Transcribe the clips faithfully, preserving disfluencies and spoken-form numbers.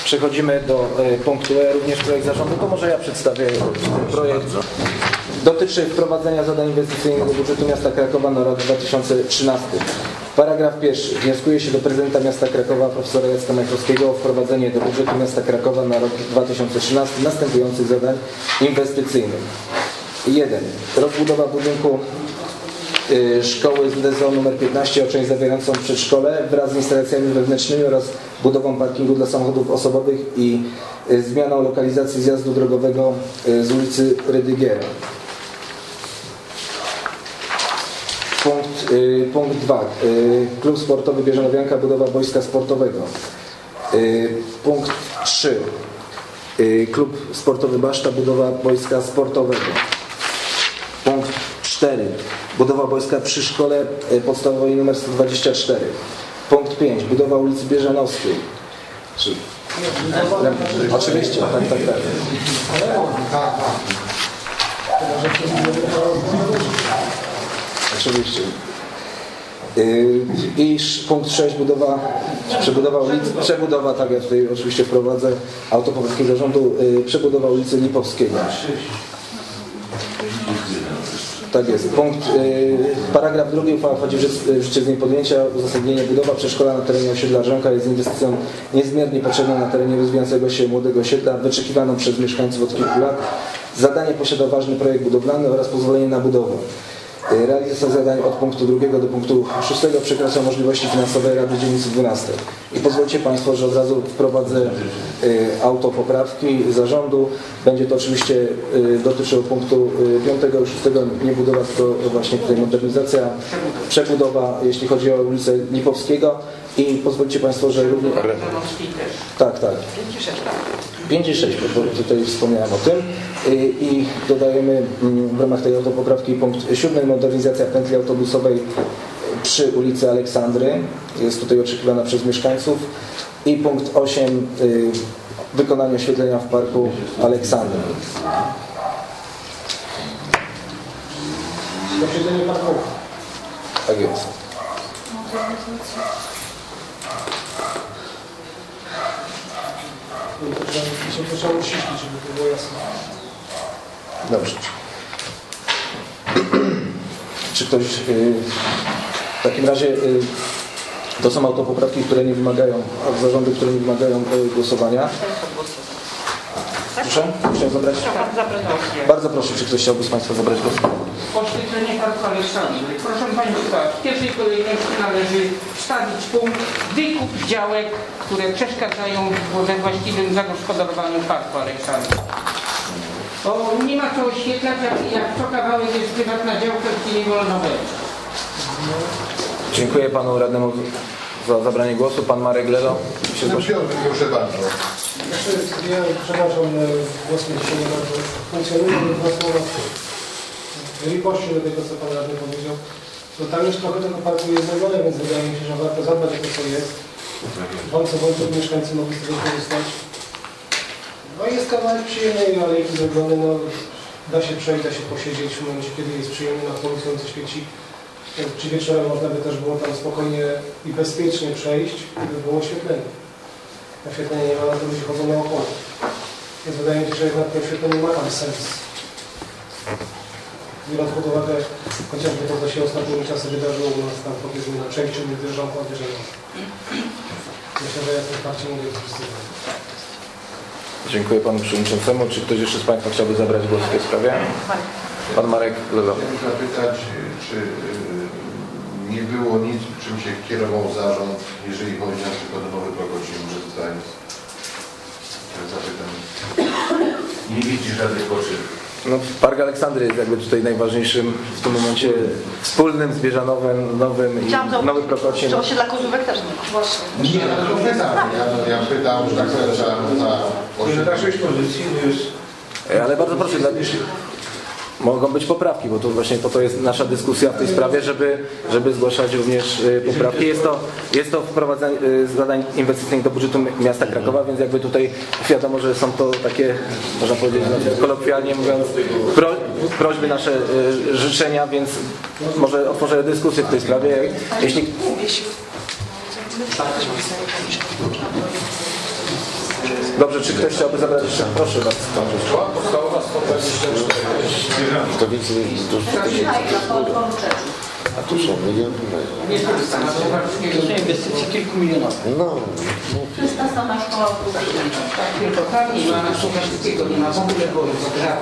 Przechodzimy do punktu E, również projekt zarządu. To może ja przedstawię ten projekt. Dotyczy wprowadzenia zadań inwestycyjnych do budżetu miasta Krakowa na rok dwa tysiące trzynasty. Paragraf pierwszy. Wnioskuje się do prezydenta miasta Krakowa profesora Jacka Majchrowskiego o wprowadzenie do budżetu miasta Krakowa na rok dwa tysiące trzynasty następujących zadań inwestycyjnych. jeden. Rozbudowa budynku szkoły z D Z O numer piętnaście o część zawierającą przedszkole wraz z instalacjami wewnętrznymi oraz budową parkingu dla samochodów osobowych i zmianą lokalizacji zjazdu drogowego z ulicy Rydygiera. Punkt, y, punkt dwa. Y, Klub sportowy Bieżanowianka, budowa boiska sportowego. Y, punkt trzy. Y, Klub sportowy Baszta, budowa boiska sportowego. Punkt cztery. Budowa boiska przy szkole podstawowej nr sto dwadzieścia cztery. Punkt pięć. Budowa ulicy Bieżanowskiej. Czy... Oczywiście, tak, tak, tak. Oczywiście. I punkt sześć. Budowa, przebudowa ulicy, przebudowa, tak ja tutaj oczywiście wprowadzę autopoprawki zarządu, przebudowa ulicy Lipowskiego. Tak jest. Punkt, yy, paragraf drugi. Uchwała wchodzi w życie z dniem podjęcia. Uzasadnienie: budowa przedszkola na terenie osiedla Rzęka jest inwestycją niezmiernie potrzebną na terenie rozwijającego się młodego osiedla, wyczekiwaną przez mieszkańców od kilku lat. Zadanie posiada ważny projekt budowlany oraz pozwolenie na budowę. Realizacja zadań od punktu drugiego do punktu szóstego przekracza możliwości finansowe Rady Dzielnicy dwunastej. I pozwólcie Państwo, że od razu wprowadzę y, autopoprawki zarządu. Będzie to oczywiście y, dotyczyło punktu y, piątego i szóstego, nie budowa, tylko właśnie tutaj modernizacja, przebudowa, jeśli chodzi o ulicę Lipowskiego. I pozwólcie Państwo, że również... Tak, tak. pięć i sześć, bo tutaj wspomniałem o tym. I dodajemy w ramach tej autopoprawki punkt siódmy. Modernizacja pętli autobusowej przy ulicy Aleksandry. Jest tutaj oczekiwana przez mieszkańców. I punkt osiem. Wykonanie oświetlenia w parku Aleksandry. Oświetlenie parkowe. Tak jest. To trzeba uściślić, żeby to było jasne. Dobrze. Czy ktoś yy, w takim razie yy, to są autopoprawki, które nie wymagają, od zarządu, które nie wymagają yy, głosowania. Proszę? Chciałem zabrać? Bardzo proszę, czy ktoś chciałby z Państwa zabrać głos? Oświetlenie parku Aleksandry. Proszę Państwa, w pierwszej kolejności należy wstawić punkt wykup działek, które przeszkadzają we właściwym zagospodarowaniu parku Aleksandry. Bo nie ma co oświetlać, jak, jak co kawałek jest prywatna działka, gdzie nie wolno wejść. Dziękuję Panu Radnemu za zabranie głosu. Pan Marek Lelo. Proszę bardzo. Ja, przepraszam, głos mi dzisiaj nie bardzo funkcjonuje, dwa słowa. W ripoście do tego, co Pan Radny powiedział, to tam już trochę tego parku jest zrobione, więc wydaje mi się, że warto zadbać o to, co jest. Bądź co bądź, żeby mieszkańcy mogli z tego korzystać. No i jest kawałek przyjemnej alejki zrobiony, no da się przejść, da się posiedzieć w momencie, kiedy jest przyjemny, na polu słońce świeci. Czy wieczorem można by też było tam spokojnie i bezpiecznie przejść, gdyby było oświetlenie. Oświetlenie nie ma, na to ludzie chodzą naokoło. Więc wydaje mi się, że jednak to oświetlenie ma tam sens. Biorąc pod uwagę chociażby to, co się ostatnimi czasy wydarzyło u nas tam, powiedzmy, na przejściu między Rzęką a Bieżaną. Myślę, że ja w tym fakcie mówię wszyscy. Dziękuję Panu Przewodniczącemu. Czy ktoś jeszcze z Państwa chciałby zabrać głos w tej sprawie? Pan Marek Lelo. Chciałem zapytać, czy nie było nic, czym się kierował zarząd, jeżeli chodzi na przykład o nowy Prokocim, że zostaje? Zapytam. Nie widzi żadnych potrzeb. No, Park Aleksandry jest jakby tutaj najważniejszym w tym momencie wspólnym z Bieżanowem, nowym i nowy Prokocim. Czy osiedla Kozówek też nie ma? Właśnie. Nie, no to pytam. Ja, ja pytam, że tak powiem, za, za osiedla pozycji jest... Ale bardzo proszę, dla... mogą być poprawki, bo to właśnie po to jest nasza dyskusja w tej sprawie, żeby, żeby zgłaszać również poprawki. Jest to, jest to wprowadzenie zadań inwestycyjnych do budżetu miasta Krakowa, więc jakby tutaj wiadomo, że są to takie, można powiedzieć kolokwialnie mówiąc, pro, prośby, nasze życzenia, więc może otworzę dyskusję w tej sprawie. Jeśli... Dobrze, czy ktoś chciałby zabrać jeszcze? Proszę bardzo. Podstawowa sto dwadzieścia cztery. To więcej a tu są miliony. Nie korzystam z tego. To są inwestycje kilkumilionowe. No, To jest ta sama szkoła w Tak, tylko tam nie ma na Suchackiego, nie ma w ogóle boju z grzawą.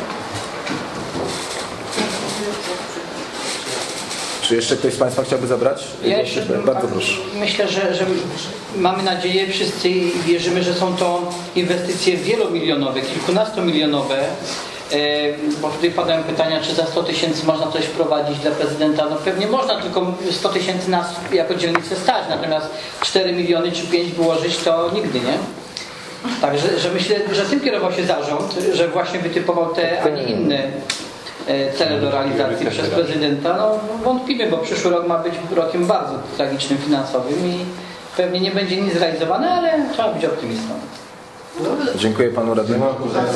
Czy jeszcze ktoś z Państwa chciałby zabrać? Ja jeszcze bym- Bardzo proszę. Myślę, że, że mamy nadzieję wszyscy i wierzymy, że są to inwestycje wielomilionowe, kilkunastomilionowe. E, Bo tutaj padają pytania, czy za sto tysięcy można coś wprowadzić dla prezydenta. No pewnie można, tylko sto tysięcy nas jako dzielnicę stać, natomiast cztery miliony czy pięć wyłożyć to nigdy, nie? Także że myślę, że tym kierował się zarząd, że właśnie wytypował te, a nie inne e, cele do realizacji przez prezydenta. No wątpimy, bo przyszły rok ma być rokiem bardzo tragicznym finansowym i pewnie nie będzie nic zrealizowane, ale trzeba być optymistą. Dziękuję Panu Radnemu.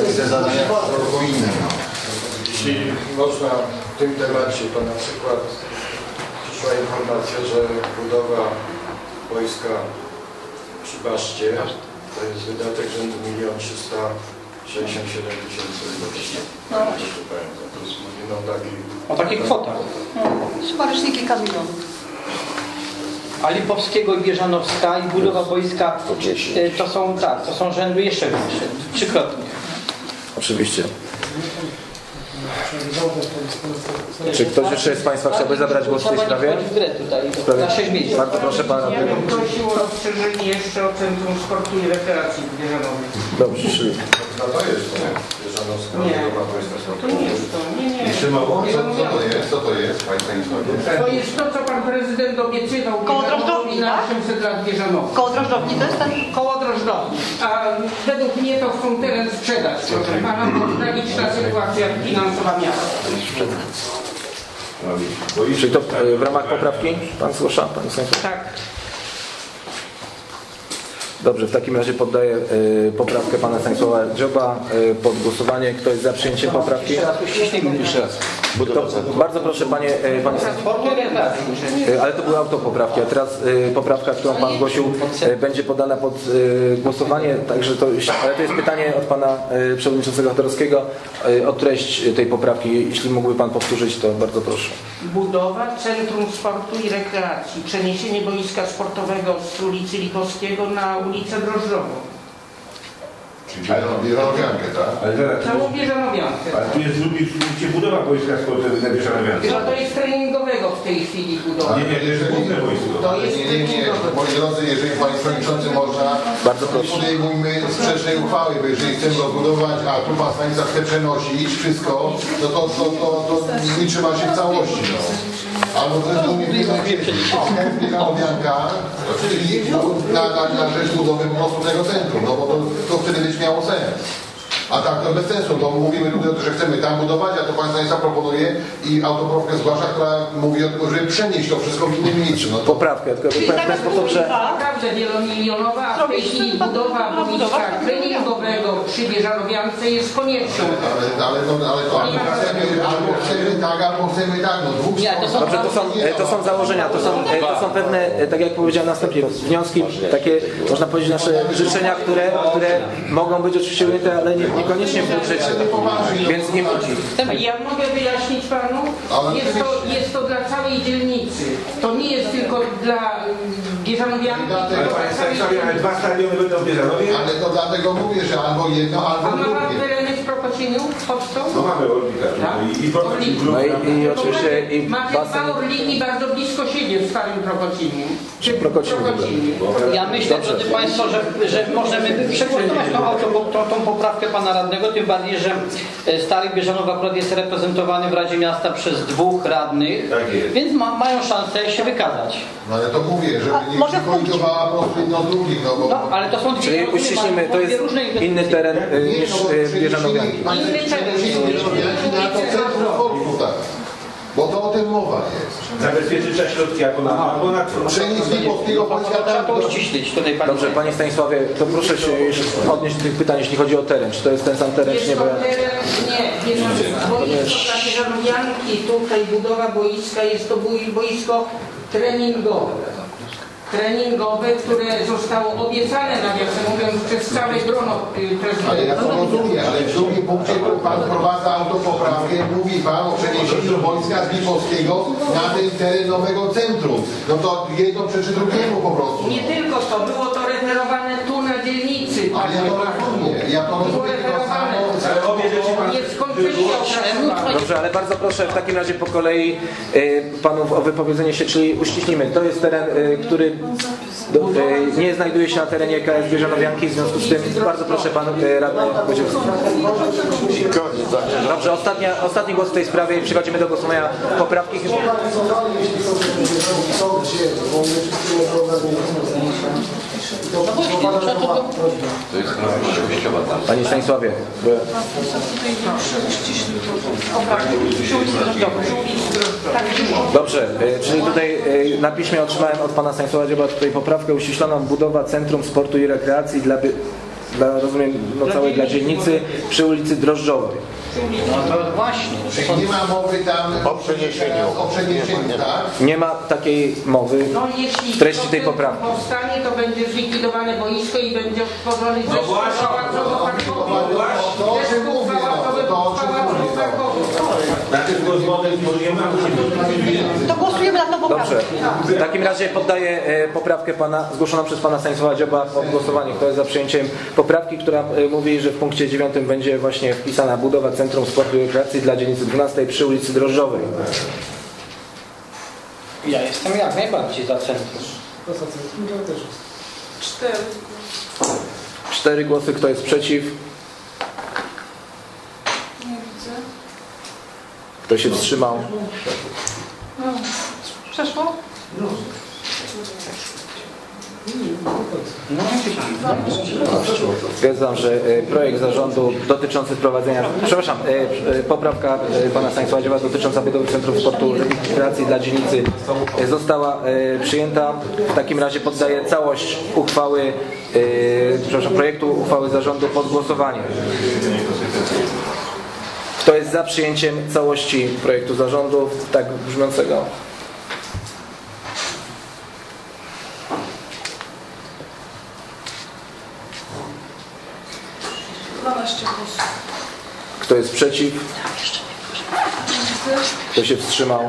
Jeśli można w tym temacie, to na przykład przyszła informacja, że budowa wojska przy Baszcie to jest wydatek rzędu milion trzysta sześćdziesiąt siedem tysięcy rocznie. To jest mówimy o takich... O takich kwotach. Chyba rocznie kilka milionów. A Lipowskiego i Bieżanowska i budowa wojska e, to są tak, to są rzędu jeszcze większe, trzykrotnie. Oczywiście. Czy ktoś jeszcze z Państwa chciałby zabrać głos w tej sprawie? W grę tutaj, na sześć miejsc. Bardzo proszę Pana. Ja bym prosił o rozszerzenie jeszcze o Centrum Sportu i Rekreacji w Bieżanowie. Dobrze, czyli No to jest to, Bieżanowska, Nie. Budowa Wojska To nie jest to, nie, nie. Jeszcze mało? Co, co to jest? Co to jest? Państwa historia? To jest to, co Pan Prezydent obiecywał Koło Bieżanowi Drożdżowni, na tak? osiemset lat Bieżanowa. Koło drożdżowni to jest ten... Koło Drożdżowni. A według mnie to chcą teren sprzedać, proszę Pana, bo tragiczna sytuacja finansowa miasta. Czyli to e, w ramach poprawki Pan zgłasza? Pan Stanisław? Tak. Dobrze, w takim razie poddaję e, poprawkę Pana Stanisława Dzioba e, pod głosowanie. Kto jest za przyjęciem poprawki? Jeszcze raz uściślimy jeszcze raz. To, bardzo proszę Panie, e, panie Sportu i rekreacji. E, Ale to były autopoprawki, a teraz e, poprawka, którą Pan zgłosił, e, będzie podana pod e, głosowanie, także to, ale to jest pytanie od Pana e, Przewodniczącego Chodorowskiego e, o treść tej poprawki. Jeśli mógłby Pan powtórzyć, to bardzo proszę. Budowa Centrum Sportu i Rekreacji. Przeniesienie boiska sportowego z ulicy Lipowskiego na ulicę Drożdżową. Czyli Bieżanowiankę, tak? Ale zaraz, Całą Bieżanowiankę. ale tu jest drugi punkcie budowa wojska sportowego na Bieżanowiance. No to jest treningowego w tej chwili budowa. Nie, nie, to jest główne wojsko. To jest Nie, nie, nie. Moi drodzy, jeżeli Panie Przewodniczący można, Bardzo proszę. nie podejmujmy sprzecznej uchwały, bo jeżeli chcemy rozbudować, a tu Pan Stanisław chce przenosić wszystko, no to, to, to, to nie trzyma się w całości. No. Albo to jest Bieżanowianka, czyli na, na, na rzecz budowy po prostu tego centrum, no bo to, to wtedy być miało sens. A tak to bez sensu, bo mówimy tutaj o tym, że chcemy tam budować, a to Pan Stanisław proponuje i autopoprawkę zgłasza, która mówi o tym, żeby przenieść to wszystko w innym miejscu. No to Poprawkę, tylko w ten sposób, że Naprawdę wielomilionowa, a w tej chwili budowa boiska treningowego przy Bieżanowiance jest konieczną. Ale, ale, no, ale to albo chcemy, albo chcemy tak, albo chcemy tak, no dwóch Nie, to są- Dobrze, to są, e, to są założenia, to są, e, to są pewne, e, tak jak powiedziałem następnie, wnioski, takie, można powiedzieć, nasze życzenia, które, które mogą być oczywiście ujęte, ale nie, niekoniecznie w budżecie. Więc nie Ja mogę wyjaśnić Panu, jest to, jest to dla całej dzielnicy. To nie jest tylko dla Bieżanowianki, Ale tylko Panie dla całej Stanisławie, ale dzielnicy. dwa stadiony będą w Bieżanowie? Ale to dlatego mówię, że albo jedno, A albo ma Pan drugie. tereny w Prokociniu pod tą? No mamy Orbita. Tak? I, i potem Orlik. No i, i oczywiście i Mamy basen. dwa Orliki bardzo blisko siebie w Starym Prokociniu. Czy Prokociniu, Prokociniu. Ja myślę, drodzy Państwo, że, że możemy przegłosować tą, auto- tą, tą poprawkę Pana Radnego, tym bardziej, że e, Stary Bieżanów akurat jest reprezentowany w Radzie Miasta przez dwóch radnych, Tak jest. więc ma, mają szansę się wykazać. No ale to mówię, żeby A, nie może w punkcie. kolidowała po prostu jedno z drugim, no bo... No, ale to są dwie, Czyli uściślimy, to jest inny teren e, Nie, niż no bo e, Bieżanowianki. Inny teren. na to centrum sportu, tak. Bo to o tym mowa jest. zabezpieczyć trzeba środki albo na, albo na Przenieść z Lipowskiego Polska Trzeba to do... uściślić tutaj Panie. Dobrze, Panie Stanisławie, to proszę się jeszcze odnieść do tych pytań, jeśli chodzi o teren. Czy to jest ten sam teren, czy Jest nie? to Bo ja... teren, nie, nie, boisko dla Bieżanowianki, tutaj budowa boiska, jest to boi- boisko treningowe. treningowe, które zostało obiecane, nawiasem mówiąc, przez całe grono y, Ale ja to prezydenta. rozumiem, ale w drugim punkcie pan wprowadza autopoprawkę, mówi pan o przeniesieniu wojska z Lipowskiego na ten teren nowego centrum. No to jedno przeczy drugiemu po prostu. Nie tylko to, było to referowane tu na dzielnicy. Ale ja to rozumiem, ja to Było rozumiem to referowane. samo. Nie skończyli opracowania. Dobrze, ale bardzo proszę w takim razie po kolei y, panów o wypowiedzenie się, czyli uściśnijmy. To jest teren, y, który do, y, nie znajduje się na terenie K S Bieżanowianki, w związku z tym bardzo proszę pan y, radny Wojciechowski. Dobrze, ostatnia, ostatni głos w tej sprawie i przechodzimy do głosowania poprawki. Panie Stanisławie, dobrze, y, czyli tutaj y, na piśmie otrzymałem od pana Stanisława Dzioba tutaj poprawkę uściśloną: budowa Centrum Sportu i Rekreacji dla, by, dla rozumiem, no całej dla dzielnicy przy ulicy Drożdżowej. No to właśnie. Nie ma mowy tam O przeniesieniu. o przeniesieniu, tak? Nie ma takiej mowy No jeśli w treści tej poprawki. powstanie, to będzie zlikwidowane boisko i będzie tworzony zespół właśnie. pałacowo-parkowy. To o czym mówię, no, to o czym mówię. To głosujemy na tą poprawkę. Dobrze. W takim razie poddaję e, poprawkę pana, zgłoszoną przez pana Stanisława Dzioba pod głosowanie. Kto jest za przyjęciem poprawki, która e, mówi, że w punkcie dziewiątym będzie właśnie wpisana budowa Centrum Sportu i Rekreacji dla dzielnicy dwunastej przy ulicy Drożdżowej. Ja jestem jak najbardziej za centrum. To za centrum to też jest. Cztery. Cztery głosy. Kto jest przeciw? Nie widzę. Kto się wstrzymał? No. Przeszło? Stwierdzam, że e, projekt zarządu dotyczący wprowadzenia, przepraszam, e, e, poprawka e, pana Stanisława Dzioba dotycząca budowy Centrum Sportu i Rekreacji dla dzielnicy e, została e, przyjęta. W takim razie poddaję całość uchwały, e, przepraszam, projektu uchwały zarządu pod głosowanie. Kto jest za przyjęciem całości projektu zarządu tak brzmiącego? dwanaście głosów. Kto jest przeciw? Kto się wstrzymał?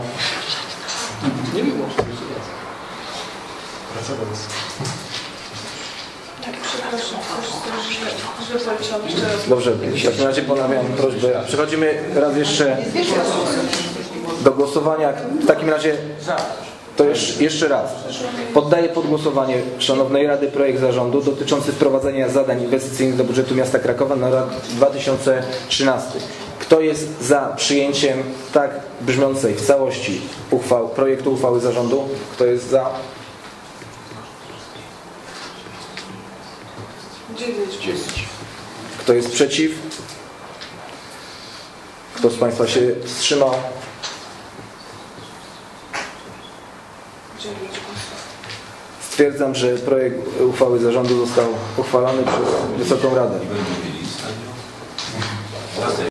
Tak, przepraszam, źle policzyłam jeszcze raz. Dobrze, w takim razie ponawiam prośbę. Przechodzimy raz jeszcze do głosowania. W takim razie to jeszcze, jeszcze raz. Poddaję pod głosowanie Szanownej Rady projekt zarządu dotyczący wprowadzenia zadań inwestycyjnych do budżetu miasta Krakowa na rok dwa tysiące trzynasty. Kto jest za przyjęciem tak brzmiącej w całości uchwał, projektu uchwały zarządu? Kto jest za? Dziewięć. Kto jest przeciw? Kto z Państwa się wstrzymał? Dziewięć głosów. Stwierdzam, że projekt uchwały zarządu został uchwalony przez Wysoką Radę.